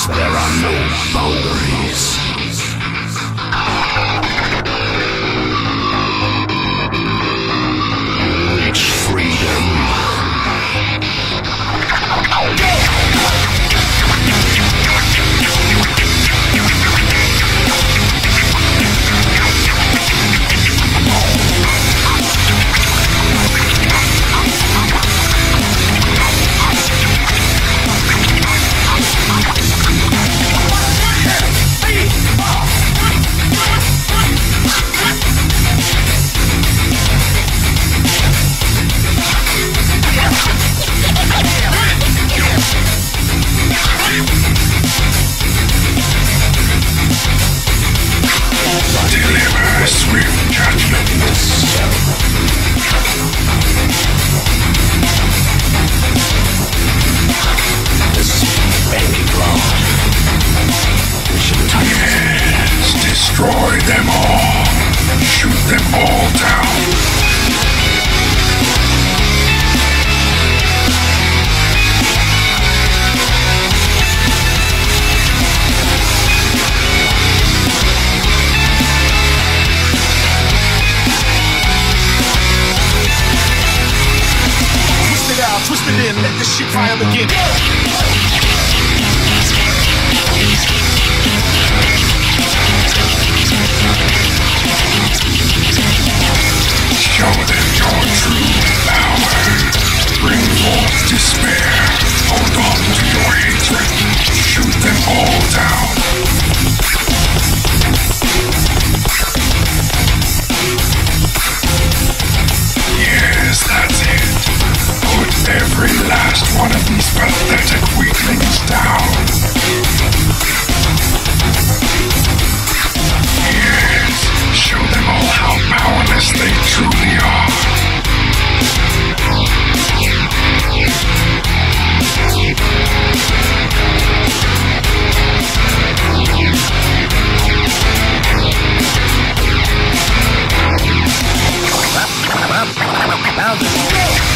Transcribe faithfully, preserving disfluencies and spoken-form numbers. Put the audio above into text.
There are no boundaries. Reach freedom. Deliver swift judgment. Yes, destroy them all. Shoot them all down. Twist it out, twist it in, let the shit fire begin. Show them your true power. Bring forth despair. Hold on to your hatred. Shoot them all down. Yes, that's it. Put every last one of these pathetic weaklings down. Yes, show them all how powerless they truly are. Now this